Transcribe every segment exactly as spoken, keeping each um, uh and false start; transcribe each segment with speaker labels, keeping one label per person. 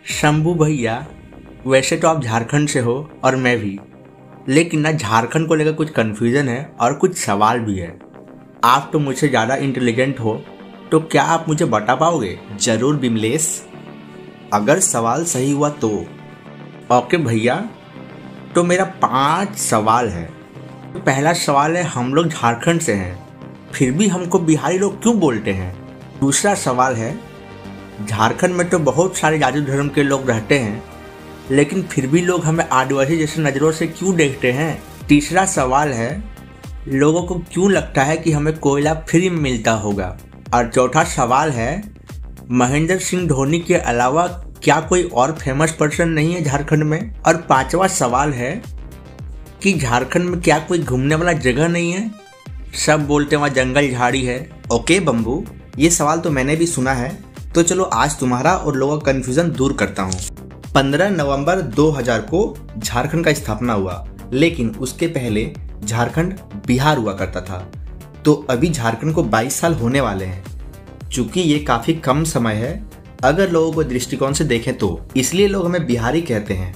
Speaker 1: शंभू भैया, वैसे तो आप झारखंड से हो और मैं भी, लेकिन ना झारखंड को लेकर कुछ कन्फ्यूज़न है और कुछ सवाल भी है। आप तो मुझसे ज़्यादा इंटेलिजेंट हो, तो क्या आप मुझे बता पाओगे?
Speaker 2: जरूर बिमलेश, अगर सवाल सही हुआ तो।
Speaker 1: ओके भैया, तो मेरा पांच सवाल है। पहला सवाल है, हम लोग झारखंड से हैं, फिर भी हमको बिहारी लोग क्यों बोलते हैं? दूसरा सवाल है, झारखंड में तो बहुत सारे जाति धर्म के लोग रहते हैं, लेकिन फिर भी लोग हमें आदिवासी जैसे नज़रों से क्यों देखते हैं? तीसरा सवाल है, लोगों को क्यों लगता है कि हमें कोयला फ्री में मिलता होगा? और चौथा सवाल है, महेंद्र सिंह धोनी के अलावा क्या कोई और फेमस पर्सन नहीं है झारखंड में? और पांचवा सवाल है कि झारखंड में क्या कोई घूमने वाला जगह नहीं है? सब बोलते हैं वहाँ जंगल झाड़ी है।
Speaker 2: ओके बम्बू, ये सवाल तो मैंने भी सुना है, तो चलो आज तुम्हारा और लोगों का कन्फ्यूजन दूर करता हूँ। पंद्रह नवंबर दो हज़ार को झारखंड का स्थापना हुआ, लेकिन उसके पहले झारखंड बिहार हुआ करता था। तो अभी झारखंड को बाईस साल होने वाले हैं। चूंकि ये काफ़ी कम समय है अगर लोगों को दृष्टिकोण से देखें तो, इसलिए लोग हमें बिहारी कहते हैं।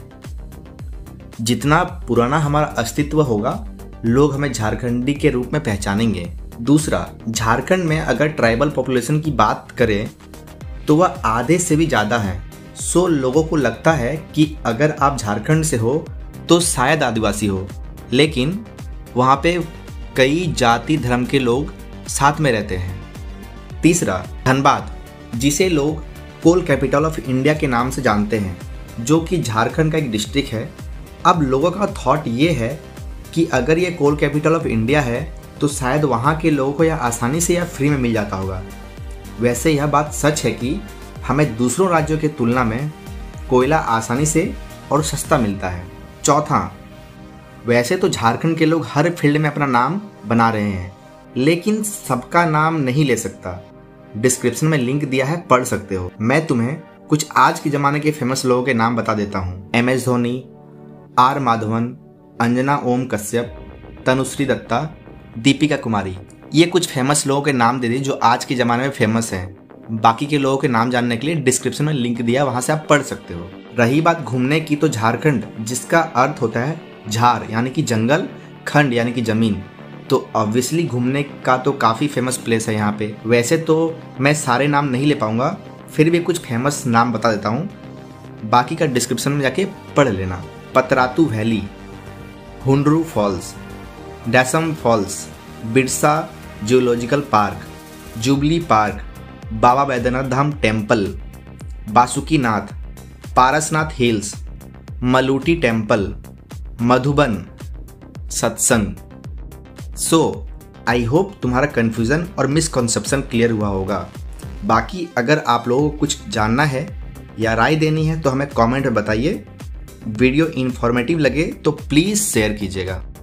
Speaker 2: जितना पुराना हमारा अस्तित्व होगा, लोग हमें झारखंडी के रूप में पहचानेंगे। दूसरा, झारखंड में अगर ट्राइबल पॉपुलेशन की बात करें तो वह आधे से भी ज़्यादा है। सो लोगों को लगता है कि अगर आप झारखंड से हो तो शायद आदिवासी हो, लेकिन वहाँ पे कई जाति धर्म के लोग साथ में रहते हैं। तीसरा, धनबाद, जिसे लोग कोल कैपिटल ऑफ इंडिया के नाम से जानते हैं, जो कि झारखंड का एक डिस्ट्रिक्ट है। अब लोगों का थॉट ये है कि अगर ये कोल कैपिटल ऑफ इंडिया है तो शायद वहाँ के लोगों को यह आसानी से या फ्री में मिल जाता होगा। वैसे यह बात सच है कि हमें दूसरों राज्यों की तुलना में कोयला आसानी से और सस्ता मिलता है। चौथा, वैसे तो झारखंड के लोग हर फील्ड में अपना नाम बना रहे हैं, लेकिन सबका नाम नहीं ले सकता। डिस्क्रिप्शन में लिंक दिया है, पढ़ सकते हो। मैं तुम्हें कुछ आज के ज़माने के फेमस लोगों के नाम बता देता हूँ। M S Dhoni, R Madhavan, Anjana Om Kashyap, Tanushree Dutta, Deepika Kumari. ये कुछ फेमस लोगों के नाम दे दिए जो आज के ज़माने में फेमस हैं। बाकी के लोगों के नाम जानने के लिए डिस्क्रिप्शन में लिंक दिया, वहाँ से आप पढ़ सकते हो। रही बात घूमने की, तो झारखंड, जिसका अर्थ होता है झार यानी कि जंगल, खंड यानी कि ज़मीन, तो ऑब्वियसली घूमने का तो काफ़ी फेमस प्लेस है यहाँ पे। वैसे तो मैं सारे नाम नहीं ले पाऊँगा, फिर भी कुछ फेमस नाम बता देता हूँ, बाकी का डिस्क्रिप्शन में जाके पढ़ लेना। Patratu valley, Hundru falls, Dassam falls, Birsa zoological park, jubilee park, Baba Baidyanath Dham temple, Basukinath, Parasnath hills, Maluti temple, Madhuban, Satsang. So I hope तुम्हारा कन्फ्यूज़न और मिसकॉन्सेप्शन क्लियर हुआ होगा। बाकी अगर आप लोगों को कुछ जानना है या राय देनी है तो हमें कमेंट में बताइए। वीडियो इन्फॉर्मेटिव लगे तो प्लीज़ शेयर कीजिएगा।